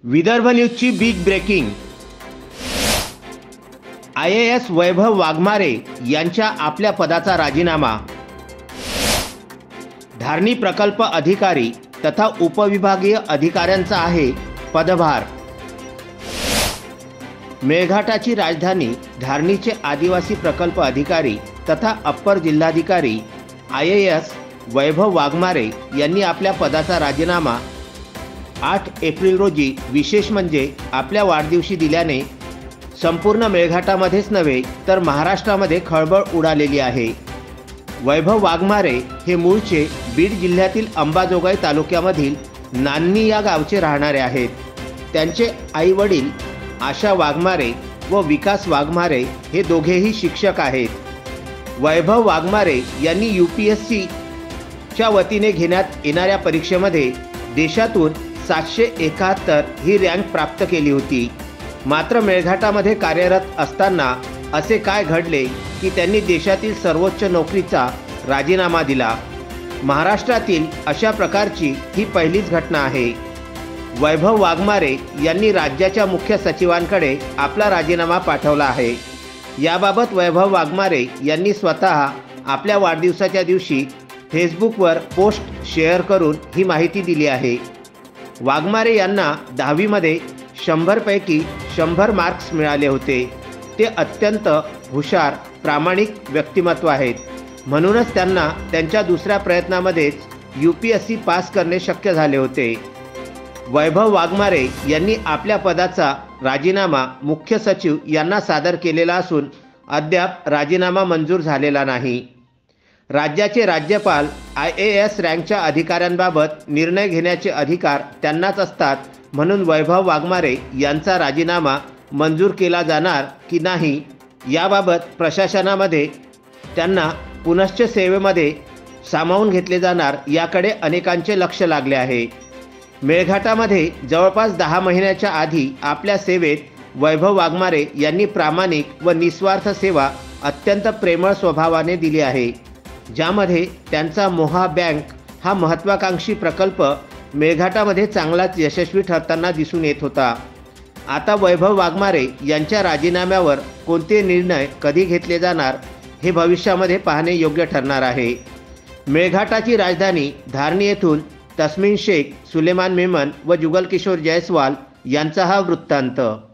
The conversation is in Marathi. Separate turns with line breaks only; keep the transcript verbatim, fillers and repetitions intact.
विदर्भ न्यूजची big breaking. I A S Vaibhav Waghmare यांच्या आपल्या पदाचा राजीनामा। धारणी प्रकल्प अधिकारी तथा उपविभागीय अधिकाऱ्यांचा आहे पदभार। मेळघाटाची राजधानी धारणीचे आदिवासी प्रकल्प अधिकारी तथा अप्पर जिल्हाधिकारी I A S Vaibhav Waghmare यांनी आपल्या पदाचा राजीनामा आठ एप्रिल रोजी विशेष म्हणजे आपल्या वाढदिवशी दिल्याने संपूर्ण मेळघाटामध्येच नव्हे तर महाराष्ट्रामध्ये खळबळ उडालेली आहे। वैभव वाघमारे हे मूळचे बीड जिल्ह्यातील अंबाजोगाई तालुक्यामधील नान्नी या गावचे राहणारे आहेत। त्यांचे आई वडील आशा वाघमारे व विकास वाघमारे हे दोघेही शिक्षक आहेत। वैभव वाघमारे यांनी यू पी एस सी च्या वतीने घेण्यात येणाऱ्या परीक्षेमध्ये देशातून सातशे एकाहत्तर ही रँक प्राप्त केली होती। मात्र मेळघाटामध्ये कार्यरत असताना असे काय घडले की त्यांनी देशातील सर्वोच्च नोकरीचा राजीनामा दिला। महाराष्ट्रातील अशा प्रकारची ही पहिलीच घटना आहे। वैभव वाघमारे यांनी राज्याच्या मुख्य सचिवांकडे आपला राजीनामा पाठवला आहे। याबाबत वैभव वाघमारे यांनी स्वतः आपल्या वाढदिवसाच्या दिवशी फेसबुकवर पोस्ट शेअर करून ही माहिती दिली आहे। वाघमारे यांना दहावीमध्ये शंभरपैकी शंभर मार्क्स मिळाले होते। ते अत्यंत हुशार प्रामाणिक व्यक्तिमत्व आहेत, म्हणूनच त्यांना त्यांच्या दुसऱ्या प्रयत्नामध्येच U P S C pass करणे शक्य झाले होते। वैभव वाघमारे यांनी आपल्या पदाचा राजीनामा मुख्य सचिव यांना सादर केलेला असून अद्याप राजीनामा मंजूर झालेला नाही। राज्याचे राज्यपाल आय ए एस रँकच्या अधिकाऱ्यांबाबत निर्णय घेण्याचे अधिकार त्यांनाच असतात, म्हणून वैभव वाघमारे यांचा राजीनामा मंजूर केला जाणार की नाही याबाबत प्रशासनामध्ये त्यांना पुनश्च सेवेमध्ये सामावून घेतले जाणार याकडे अनेकांचे लक्ष लागले आहे। मेळघाटामध्ये जवळपास दहा महिन्याच्या आधी आपल्या सेवेत वैभव वाघमारे यांनी प्रामाणिक व निस्वार्थ सेवा अत्यंत प्रेमळ स्वभावाने दिली आहे, ज्यामध्ये त्यांचा मोहा बँक हा महत्त्वाकांक्षी प्रकल्प मेळघाटामध्ये चांगलाच यशस्वी ठरताना दिसून येत होता। आता वैभव वाघमारे यांच्या राजीनाम्यावर कोणते निर्णय कधी घेतले जाणार हे भविष्यामध्ये पाहणे योग्य ठरणार आहे। मेळघाटाची राजधानी धारणी येथून तस्मीन शेख, सुलेमान मेमन व जुगल किशोर जयस्वाल यांचा हा वृत्तांत।